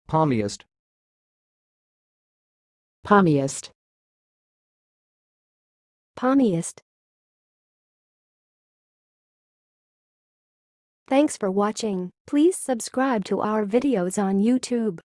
palmiest, palmiest, palmiest. Thanks for watching. Please subscribe to our videos on YouTube.